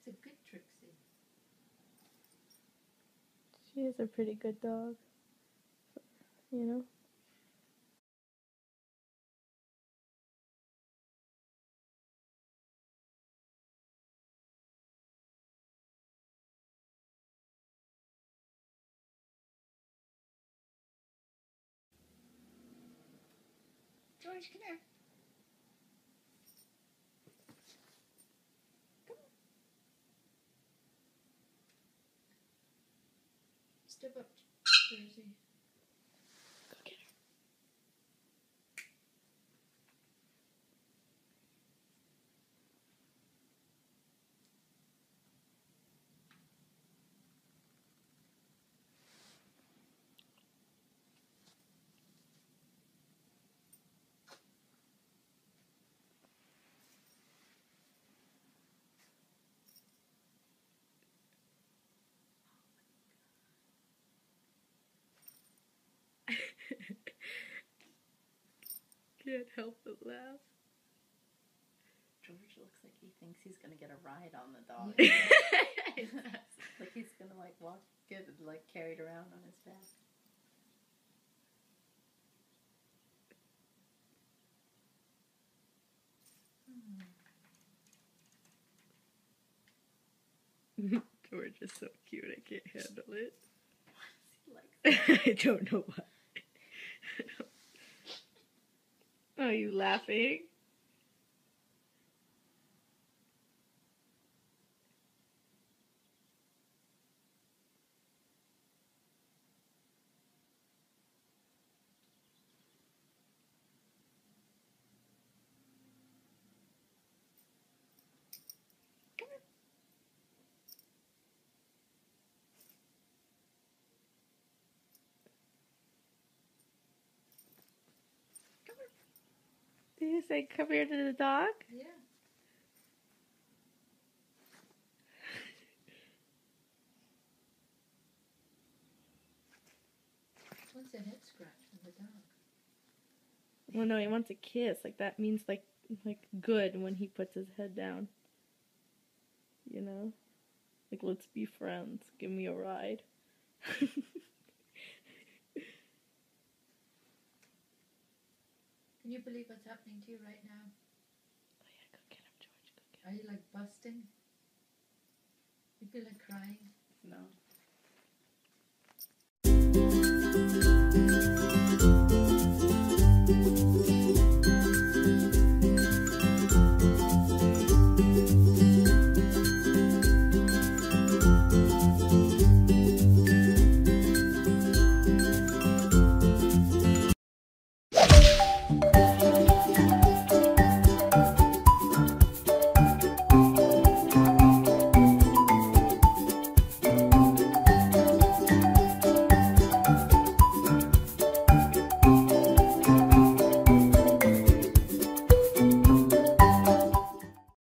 That's a good Trixie. She is a pretty good dog. You know? George, come here. Come on. Step up, Jersey. Go get her. Can't help but laugh. George looks like he thinks he's gonna get a ride on the dog. Like he's gonna like get like carried around on his back. George is so cute, I can't handle it. Why does he like that? I don't know why. Are you laughing? Did you say come here to the dog? Yeah. What's a head scratch from the dog? Well, no, he wants a kiss. Like that means like good when he puts his head down. You know, like let's be friends. Give me a ride. Can you believe what's happening to you right now? Oh yeah, go get him, George. Go get him. Are you like busting? You feel like crying? No.